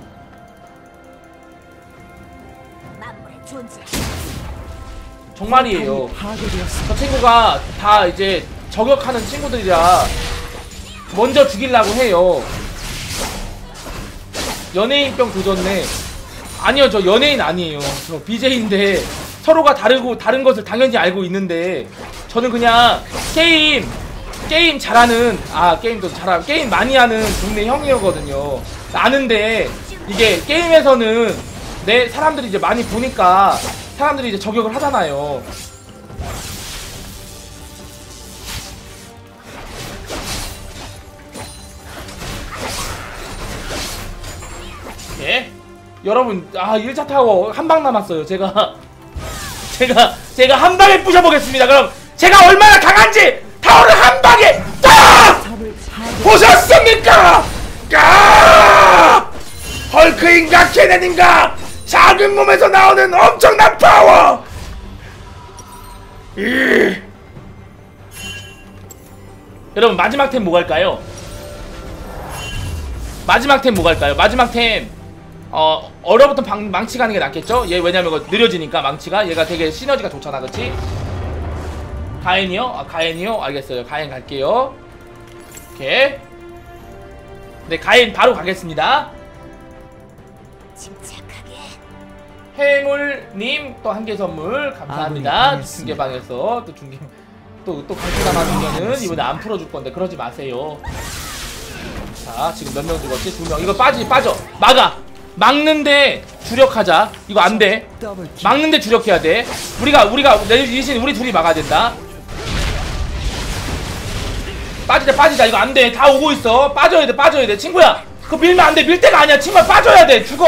정말이에요. 저 친구가 다 이제 저격하는 친구들이라 먼저 죽이려고 해요. 연예인병 도졌네. 아니요 저 연예인 아니에요. 저 비제이인데 서로가 다르고 다른 것을 당연히 알고 있는데 저는 그냥 게임 게임 잘하는 아 게임도 잘하고 게임 많이 하는 동네 형이거든요. 아는데 이게 게임에서는 내 사람들이 이제 많이 보니까 사람들이 이제 저격을 하잖아요. 예? 여러분 아 일 차 타워 한 방 남았어요. 제가 제가 제가 한 방에 부셔보겠습니다. 그럼 제가 얼마나 강한지 타워를 한 방에 딱 보셨습니까? 까 헐크인가 케넨인가 작은 몸에서 나오는 엄청난 파워. 이 여러분 마지막 템 뭐 갈까요? 마지막 템 뭐 갈까요? 마지막 템 어, 얼어붙은 방, 망치 가는 게 낫겠죠? 얘 왜냐면 이거 느려지니까 망치가 얘가 되게 시너지가 좋잖아 그치? 가엔이요? 아 가엔이요? 알겠어요. 가엔 갈게요. 오케이. 네 가엔 바로 가겠습니다. 침착하게. 해물님 또 한 개 선물 감사합니다. 중계방에서 또 중계 또또 갈치가 맞으면은 이번에 안 풀어줄 건데 그러지 마세요. 자 지금 몇 명 죽었지? 두 명. 이거 빠지 빠져 막아. 막는데 주력하자. 이거 안 돼. 막는데 주력해야 돼. 우리가 우리가 내 리신 우리 둘이 막아야 된다. 빠지자 빠지자. 이거 안 돼. 다 오고 있어. 빠져야 돼 빠져야 돼 친구야. 그거 밀면 안 돼. 밀 때가 아니야 친구야. 빠져야 돼. 죽어.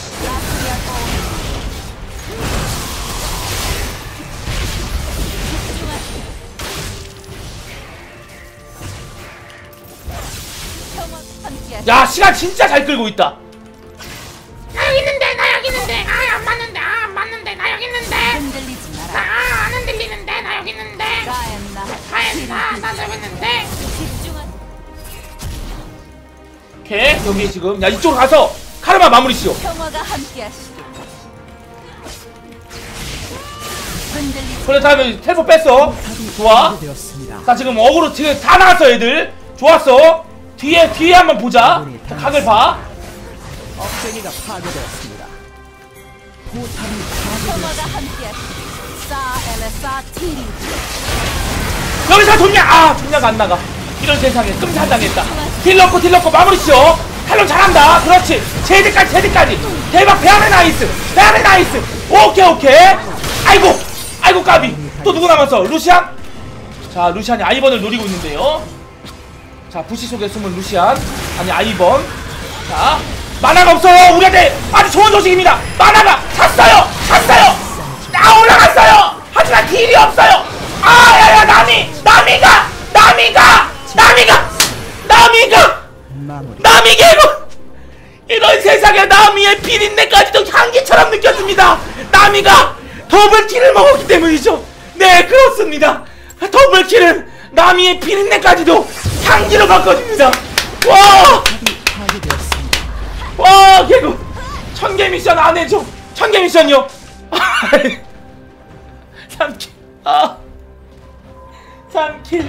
야 시간 진짜 잘 끌고 있다. 나 여기 있는데 나 여기 있는데 아 안 맞는데 아 안 맞는데 나 여기 있는데 흔들리지 마라. 나 안 흔들리는데 나 여기 있는데 가엔나 가엔나 나 여기 있는데 집중한. 오케이 여기 지금 야 이쪽으로 가서 카르마 마무리시오. 평화가 함께하시길. 흔들리지 그래 다음에 텔포 뺐어. 좋아. 되었습니다. 자 지금 어그로 지금 다 나왔어 애들. 좋았어. 뒤에 뒤에 한번 보자. 자, 각을 봐. 억제기가 파괴되었습니다. 포탑이 평화가 파괴되었습니다. 함께하시길. 사 엘레사 티리. 여기서 존냐 아 존냐가 안 나가. 이런 세상에 끔살당했다. 딜 넣고 딜 넣고 마무리시오. 탈론 잘한다. 그렇지. 제드까지 제드까지. 대박. 배안의 나이스. 배안의 나이스. 오케이 오케이. 아이고 아이고 까비. 또 누구 남았어? 루시안? 자 루시안이 아이번을 노리고 있는데요. 자 부시 속에 숨은 루시안 아니 아이번. 자 만화가 없어요. 우리한테 아주 좋은 소식입니다. 만화가 찼어요. 찼어요. 아 올라갔어요. 하지만 딜이 없어요. 아 야야 나미 나미가 나미가 나미가 나미가 마무리. 나미 개고 이런 세상에 나미의 비린내까지도 향기처럼 느껴집니다. 나미가 더블킬을 먹었기 때문이죠. 네 그렇습니다. 더블킬은 나미의 비린내까지도 향기로 바꿔줍니다. 와! 파괴되었습니다. 와 개구 천개 미션 안 해줘. 천개 미션이요. 삼 킬 아 삼 킬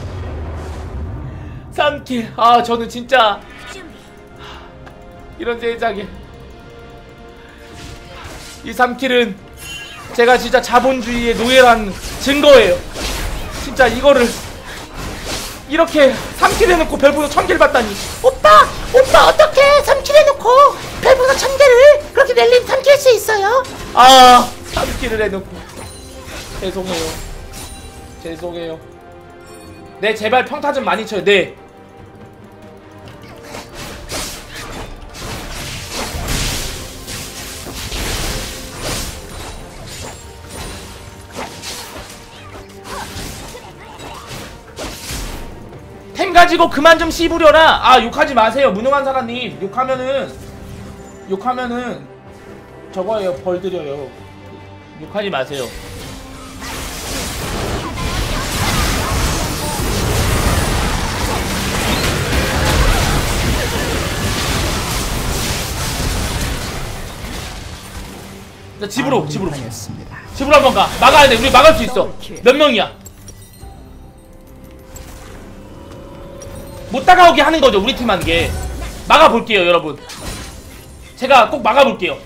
삼 킬 아 저는 진짜 이런 세상에 이 삼 킬은 제가 진짜 자본주의의 노예란 증거예요. 진짜 이거를 이렇게 삼 킬 해놓고 별풍선 천 개를 받다니. 오빠! 오빠 어떻게 삼 킬 해놓고 별풍선 천 개를 그렇게 랠리 삼 킬 할 수 있어요? 아 삼 킬을 해놓고 죄송해요. 죄송해요. 네 제발 평타 좀 많이 쳐요. 네 템 가지고 그만 좀 씹으려라. 아 욕하지 마세요 무능한 사람님. 욕하면은 욕하면은 저거예요. 벌 드려요. 욕하지 마세요. 자, 집으로 집으로 당했습니다. 집으로 한번 가. 막아야 돼. 우리 막을 수 있어. 몇 명이야? 못 다가오게 하는 거죠. 우리 팀 하는 게. 막아볼게요 여러분. 제가 꼭 막아볼게요.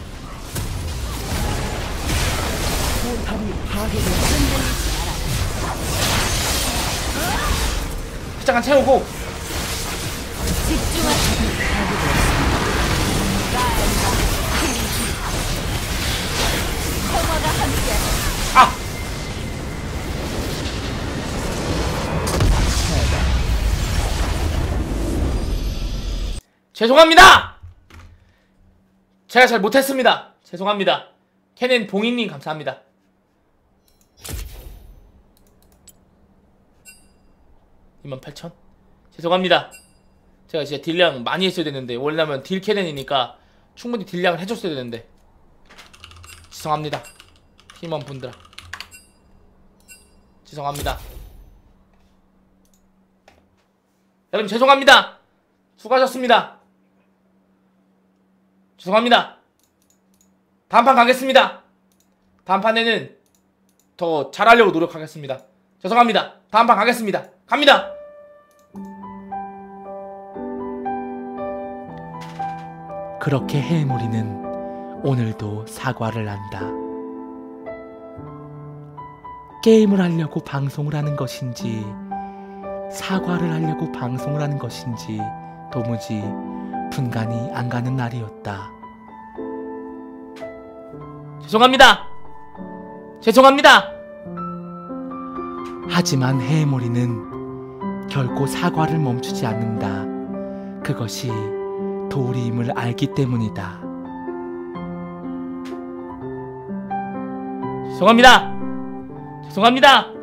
포탑이 파괴되었습니다. 잠깐 채우고. 집중하시길. 평화가 함께하시길. 아! 죄송합니다! 제가 잘 못했습니다. 죄송합니다. 캐넨 봉인님 감사합니다. 이만 팔천? 죄송합니다. 제가 진짜 딜량 많이 했어야 되는데 원래라면 딜 캐넨이니까 충분히 딜량을 해줬어야 되는데 죄송합니다. 팀원분들아 죄송합니다. 여러분 죄송합니다. 수고하셨습니다. 죄송합니다. 다음판 가겠습니다. 다음판에는 더 잘하려고 노력하겠습니다. 죄송합니다. 다음판 가겠습니다. 갑니다. 그렇게 해물이는 오늘도 사과를 한다. 게임을 하려고 방송을 하는 것인지 사과를 하려고 방송을 하는 것인지 도무지 분간이 안 가는 날이었다. 죄송합니다. 죄송합니다. 하지만 해물이는 결코 사과를 멈추지 않는다. 그것이 도리임을 알기 때문이다. 죄송합니다. 죄송합니다.